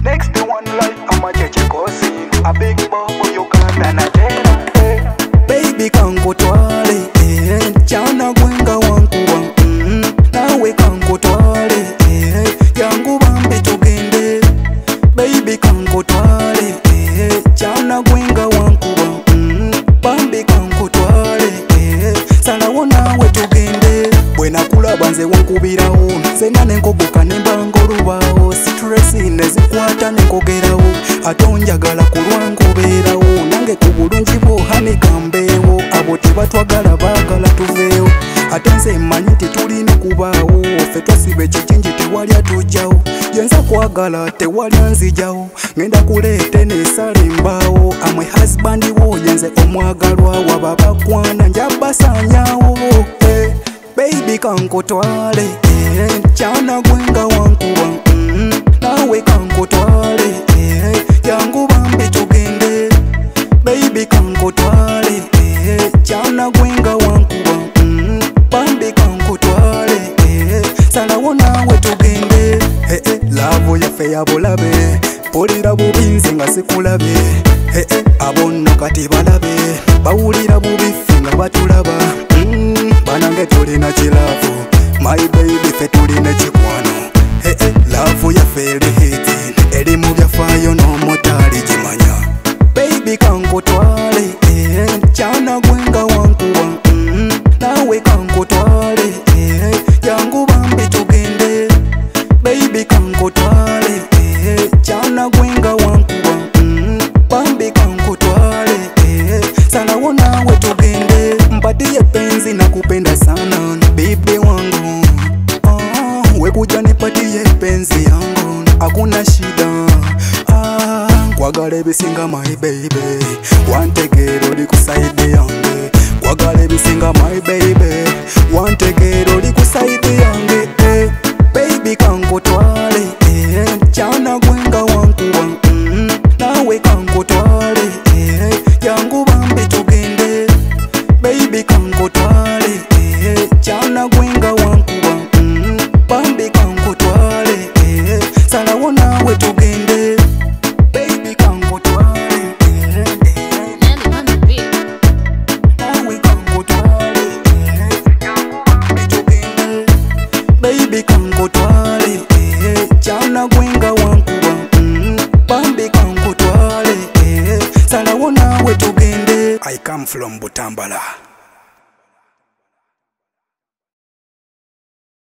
Next to one life, I'm a cheche cousin. A big bubble, you can't anatera. Baby kanko twale, chana gwenga wankuwa. Nawe kanko twale, yangu bambi tugende. Baby kanko twale, chana gwenga wankuwa. Bambi kanko twale, salawo nawe tugende. Bwena kulaba nze wankubirawo, sena nenkogoka nembanga olubawo. Stress nezikwata nenkogerawo, ate onjagala kulwa nkubeerawo. Nange ku bulungi bwo hanikambeewo, abo tebatwagala baagala tuveewo. Ate nze mmanyi tetulina kubaawo, ffe twasiba ekikingi tewali atujjawo. Yenza kwagala tewali anzijawo, ngenda kuleete neesala embaawo. Amwe husband wo yenze omwagalwa, waba bakwana njabasaanyaawo. Baby kanko twale, chana gwenga wankuwa. Nawe kanko twale, yangu bambi tugende. Baby kanko twale, chana gwenga wankuwa. Bambi kanko twale, salawo nawe tugende. Lavo yaffe ya bulabe, pulira bubi nze nga sikulabe. Abonna kati balabe, bawulira bubi ffe nga batulaba. Banange tulina kilavu, my baby ffe tulina kikwano. Love yaffe eri hiti, eri mu byafaayo n'omotali gimanya. Baby kanko twale, chana gwenga wankuwa. Nawe kanko twale, yangu bambi tugende. Baby kanko twale, chana gwenga wankuwa. Bambi kanko twale, salawo nawe tugende. Mpatie penzi na kupenda sana baby wangu. Wekuja nipatie penzi yangu, hakuna shida. Kwagala ebisinga my baby, wantegera oli kusaidi yange. Kwagala ebisinga my baby, wantegera oli kusaidi yange. Baby kanko twale, chana gwenga wankuwa. Nawe kanko twale, yangu bambi tugende. Baby kanko twale, chana gwenga wankuwa. Bambi kanko twale, salawo nawe tugende. Baby kanko twale, nawe kanko twale, yangu bambi tugende. Baby kanko twale, chana gwenga wankuwa. Bambi kanko twale, salawo nawe tugende. I come from Butambala.